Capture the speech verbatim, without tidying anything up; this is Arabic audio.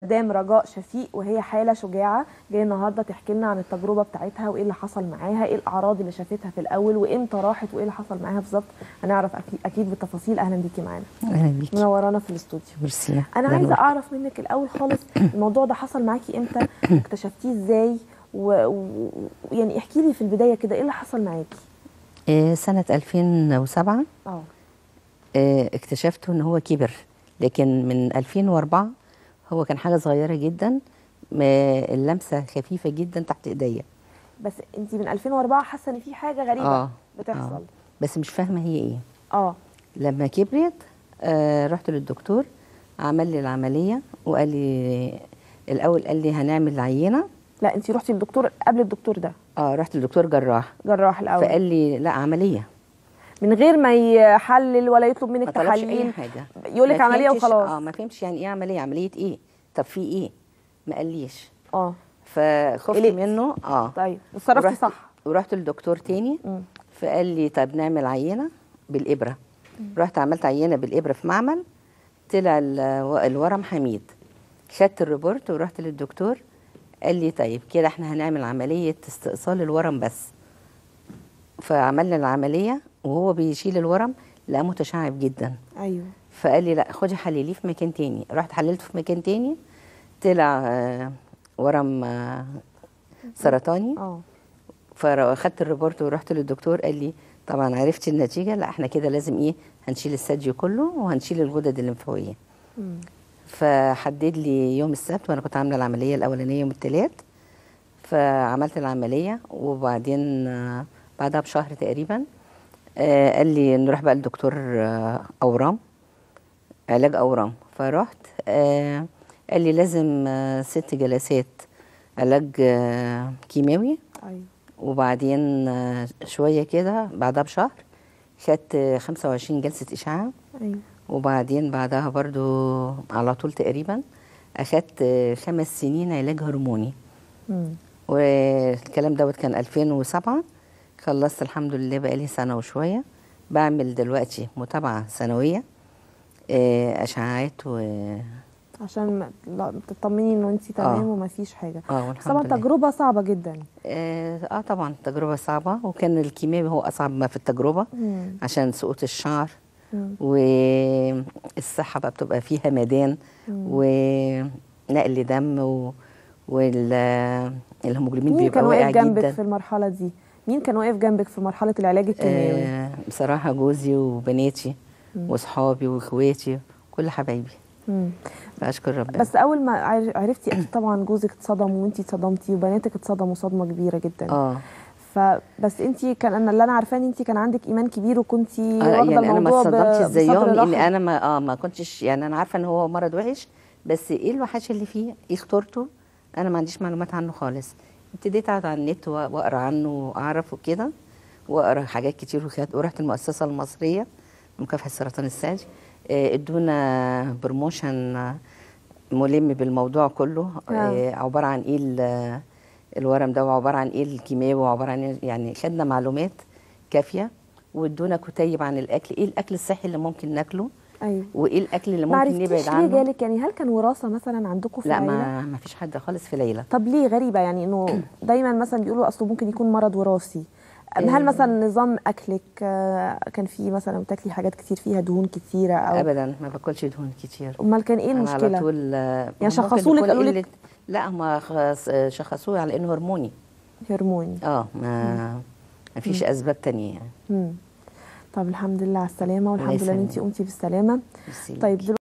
مدام رجاء شفيق، وهي حاله شجاعه جايه النهارده تحكي لنا عن التجربه بتاعتها وايه اللي حصل معاها، ايه الاعراض اللي شافتها في الاول وامتى راحت وايه اللي حصل معاها بالظبط. هنعرف اكيد اكيد بالتفاصيل. اهلا بيكي معانا. اهلا بيكي. منورانا في الاستوديو. ميرسي. انا عايزه اعرف منك الاول خالص الموضوع ده حصل معاكي امتى واكتشفتيه ازاي، ويعني احكي لي في البدايه كده ايه اللي حصل معاكي. إيه سنه ألفين وسبعة اه إيه اكتشفته ان هو كبر، لكن من ألفين وأربعة هو كان حاجه صغيره جدا، اللمسه خفيفه جدا تحت ايديا. بس انت من ألفين وأربعة حاسه ان في حاجه غريبه آه. بتحصل. آه. بس مش فاهمه هي ايه. اه لما كبرت آه رحت للدكتور، عمل لي العمليه وقال لي الاول، قال لي هنعمل عينه. لا انت رحتي للدكتور قبل الدكتور ده؟ اه رحت للدكتور جراح. جراح الاول. فقال لي لا، عمليه من غير ما يحلل ولا يطلب منك ما طلبش تحاليل، اي حاجه، يقول لك عمليه وخلاص. اه ما فهمش يعني ايه عمليه، عمليه ايه؟ طب في ايه؟ ما قاليش. اه فخفت قلقت منه. اه طيب اتصرفتي صح. ورحت للدكتور تاني. مم. فقال لي طب نعمل عينه بالابره. مم. رحت عملت عينه بالابره في معمل، طلع الورم حميد. خدت الريبورت ورحت للدكتور، قال لي طيب كده احنا هنعمل عمليه استئصال الورم بس. فعملنا العمليه وهو بيشيل الورم لقاه متشعب جدا. ايوه. فقال لي لا خدي حلليه في مكان تاني. رحت حللته في مكان تاني، طلع آه ورم آه سرطاني. اه فاخدت الريبورت ورحت للدكتور، قال لي طبعا عرفتي النتيجه، لا احنا كده لازم ايه، هنشيل الثدي كله وهنشيل الغدد الليمفاويه. فحدد لي يوم السبت، وانا كنت عامله العمليه الاولانيه يوم الثلاث. فعملت العمليه وبعدين آه بعدها بشهر تقريبا آه قال لي نروح بقى لدكتور آه اورام، علاج اورام. فرحت آه قال لي لازم آه ست جلسات علاج آه كيماوي. ايوه. وبعدين آه شويه كده بعدها بشهر خدت آه خمسة وعشرين جلسه اشعاع. ايوه. وبعدين بعدها برضو على طول تقريبا اخدت آه خمس سنين علاج هرموني. امم والكلام دوت كان ألفين وسبعة. خلصت الحمد لله، بقالي سنه وشويه بعمل دلوقتي متابعه سنويه اشعاعات و عشان تطمني انه انت تمام آه. وما فيش حاجه. اه والحمد طبعا لله. تجربه صعبه جدا. اه, آه طبعا تجربه صعبه، وكان الكيماوي هو اصعب ما في التجربه. مم. عشان سقوط الشعر. مم. والصحه بقى بتبقى فيها همدان ونقل دم و... والهيموجلوبين بيبقى واقع جدا. مين كان واقف جنبك في المرحله دي؟ مين كان واقف جنبك في مرحله العلاج الكيماوي؟ آه بصراحه جوزي وبناتي واصحابي واخواتي كل حبايبي. امم فاشكر ربنا. بس اول ما عرفتي اكيد طبعا جوزك اتصدم وانتي اتصدمتي وبناتك اتصدموا صدمه كبيره جدا. اه فبس انت كان انا اللي انا عارفاه ان انت كان عندك ايمان كبير وكنتي آه واخده يعني الموضوع انا ما اتصدمتش زيهم، لان انا انا ما اه ما كنتش، يعني انا عارفه ان هو مرض وحش، بس ايه الوحش اللي فيه، ايه خطورته، انا ما عنديش معلومات عنه خالص. ابتديت اقعد على النت واقرا عنه واعرف وكده، واقرا حاجات كتير، ورحت المؤسسه المصريه لمكافحه سرطان الثدي، ادونا بروموشن ملم بالموضوع كله. آه. عباره عن ايه الورم ده، وعباره عن ايه الكيماوي، وعباره عن إيه، يعني خدنا معلومات كافيه، وادونا كتيب عن الاكل، ايه الاكل الصحي اللي ممكن ناكله. ايوه. وايه الاكل اللي ممكن نبعد عنه. ليه جالك؟ يعني هل كان وراثه مثلا عندكم في لا العيله؟ لا ما فيش حد خالص في العيله. طب ليه غريبه يعني انه دايما مثلا بيقولوا اصله ممكن يكون مرض وراثي. هل مثلا نظام اكلك كان فيه مثلا بتاكلي حاجات كتير فيها دهون كتيره او؟ ابدا ما باكلش دهون كتير. امال كان ايه المشكله؟ على طول يعني شخصوا لك قالوا لك؟ لا هم شخصوه على انه هرموني. هرموني. اه ما ما فيش اسباب تانية يعني. امم طب الحمد لله على السلامه، والحمد لله ان انت قمتي بالسلامه. طيب